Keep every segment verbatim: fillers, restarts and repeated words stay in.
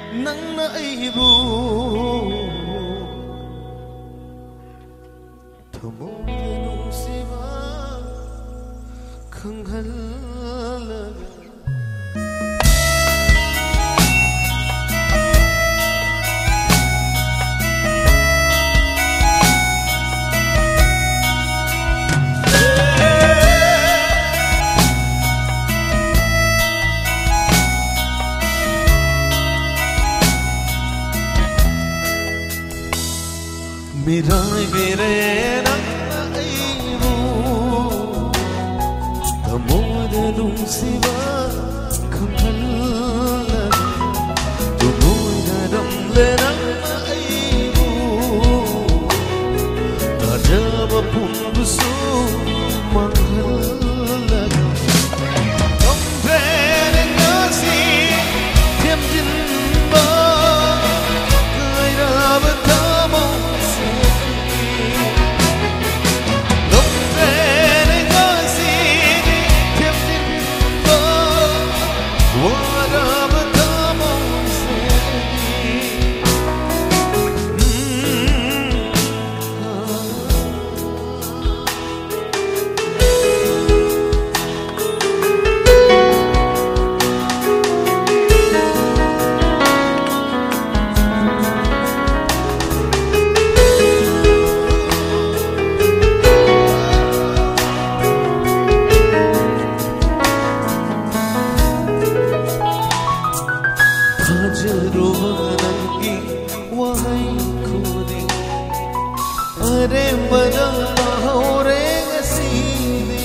nangna aibu thamoyda nungsiba khanghalalaga Mirai mere nangna aibu thamoyda nungsiba khanghalalaga thamoyda ramle nangna aibu tajaba punbusu manghalaga kamphene ngasi thiamjinba kairaba thamo Nangi wahai khudi are madal mahore ngasini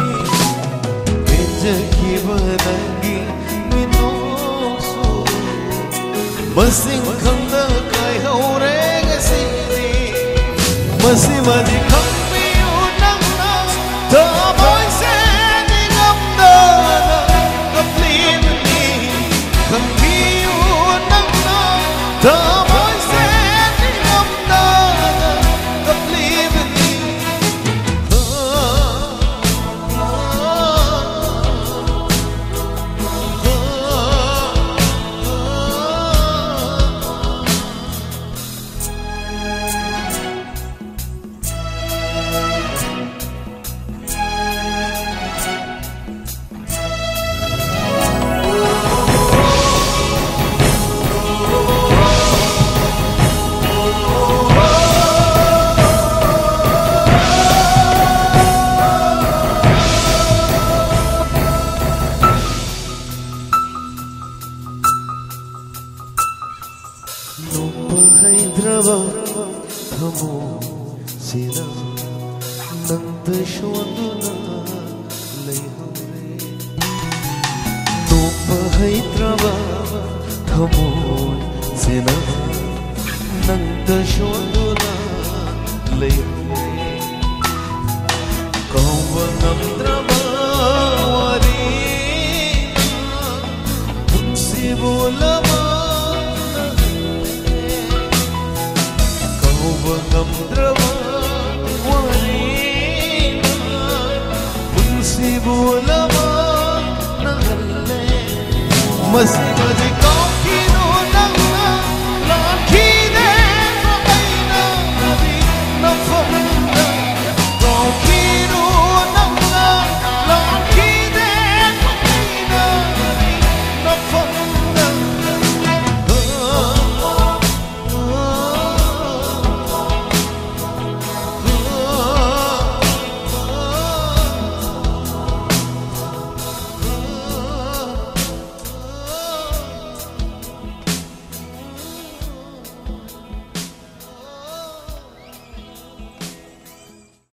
pinjaki banangi minosu masing khanda kai hore ngasini masi madi khambi unang na the voice ending up the complete me khambi the voice ending up the complete me Hyderabad thamo sina nanda shonduna leihore Nopa Hyderabad thamo sina nanda shonduna leihore Kawa namdraba wari unsi bolama Namdraba warina unsi bolama nahalle masjid